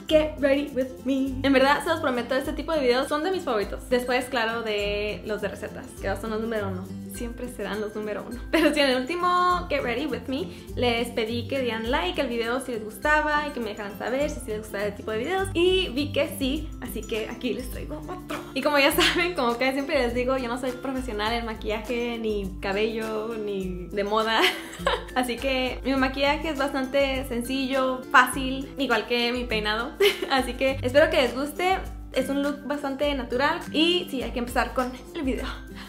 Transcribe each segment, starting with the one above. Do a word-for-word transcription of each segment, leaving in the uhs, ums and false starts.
Get Ready With Me. En verdad, se los prometo, este tipo de videos son de mis favoritos. Después, claro, de los de recetas, que son los número uno. Siempre serán los número uno. Pero sí, en el último Get Ready With Me les pedí que dieran like al video si les gustaba y que me dejaran saber si, si les gustaba este tipo de videos. Y vi que sí, así que aquí les traigo otro. Y como ya saben, como que siempre les digo, yo no soy profesional en maquillaje, ni cabello, ni de moda. Así que mi maquillaje es bastante sencillo, fácil, igual que mi peinado. Así que espero que les guste. Es un look bastante natural. Y sí, hay que empezar con el video.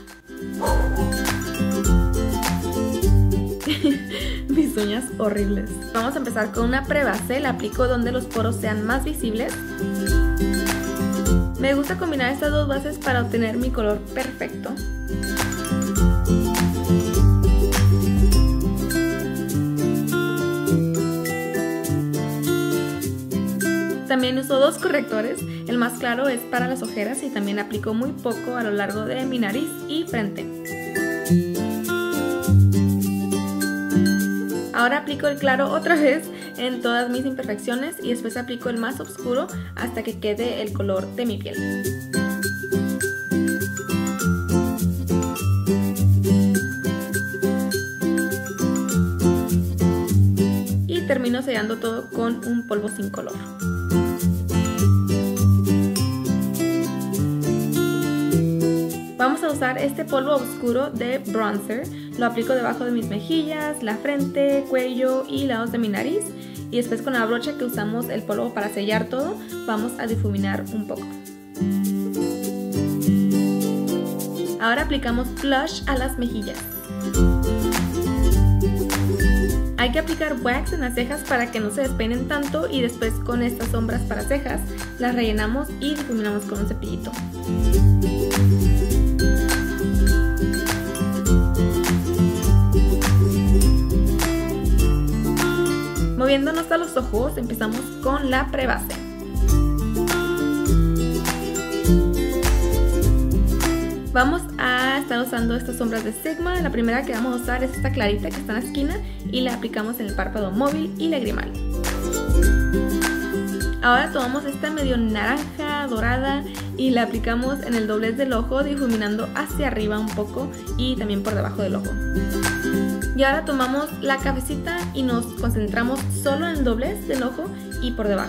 Mis uñas horribles. Vamos a empezar con una prebase. La aplico donde los poros sean más visibles. Me gusta combinar estas dos bases para obtener mi color perfecto. También uso dos correctores. El más claro es para las ojeras y también aplico muy poco a lo largo de mi nariz y frente. Ahora aplico el claro otra vez en todas mis imperfecciones y después aplico el más oscuro hasta que quede el color de mi piel. Y termino sellando todo con un polvo sin color. Vamos a usar este polvo oscuro de bronzer. Lo aplico debajo de mis mejillas, la frente, cuello y lados de mi nariz. Y después con la brocha que usamos el polvo para sellar todo, vamos a difuminar un poco. Ahora aplicamos blush a las mejillas. Hay que aplicar wax en las cejas para que no se despeinen tanto y después con estas sombras para cejas las rellenamos y difuminamos con un cepillito. Moviéndonos a los ojos, empezamos con la prebase. Vamos a estar usando estas sombras de Sigma. La primera que vamos a usar es esta clarita que está en la esquina y la aplicamos en el párpado móvil y lagrimal. Ahora tomamos esta medio naranja dorada y la aplicamos en el doblez del ojo, difuminando hacia arriba un poco y también por debajo del ojo. Y ahora tomamos la cafecita y nos concentramos solo en el doblez del ojo y por debajo.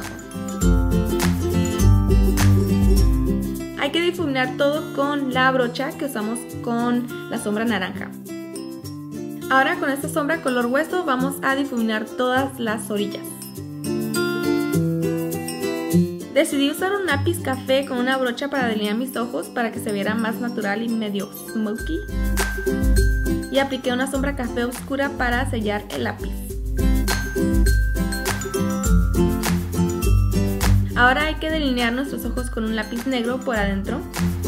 Hay que difuminar todo con la brocha que usamos con la sombra naranja. Ahora con esta sombra color hueso vamos a difuminar todas las orillas. Decidí usar un lápiz café con una brocha para delinear mis ojos para que se viera más natural y medio smoky. Y apliqué una sombra café oscura para sellar el lápiz. Ahora hay que delinear nuestros ojos con un lápiz negro por adentro.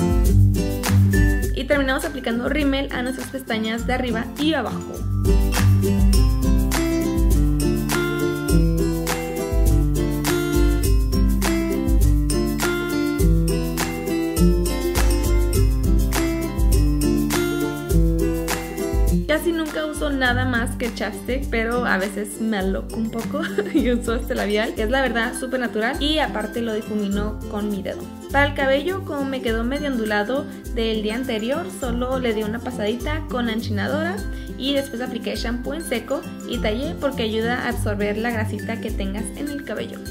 Y terminamos aplicando rímel a nuestras pestañas de arriba y abajo. Casi nunca uso nada más que chapstick, pero a veces me aloco un poco y uso este labial, que es la verdad súper natural y aparte lo difumino con mi dedo. Para el cabello, como me quedó medio ondulado del día anterior, solo le di una pasadita con la enchinadora y después apliqué shampoo en seco y tallé porque ayuda a absorber la grasita que tengas en el cabello.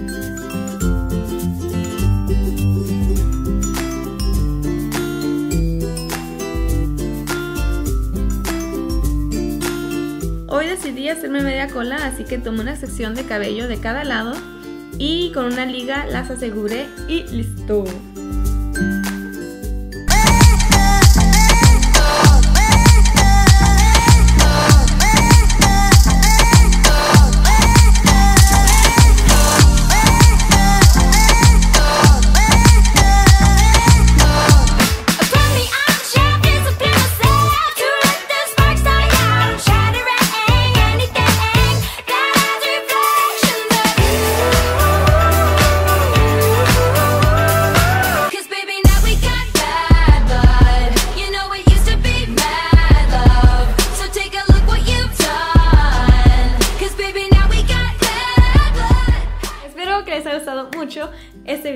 Hoy decidí hacerme media cola, así que tomé una sección de cabello de cada lado y con una liga las aseguré y listo.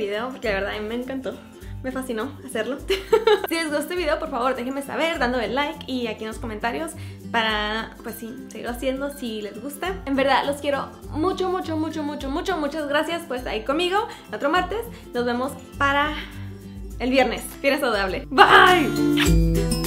video porque la verdad a mí me encantó. Me fascinó hacerlo. Si les gustó este video, por favor déjenme saber dándole like y aquí en los comentarios para, pues sí, seguirlo haciendo si les gusta. En verdad los quiero mucho, mucho, mucho, mucho, mucho. Muchas gracias por estar ahí conmigo el otro martes. Nos vemos para el viernes. Viernes saludable. Bye.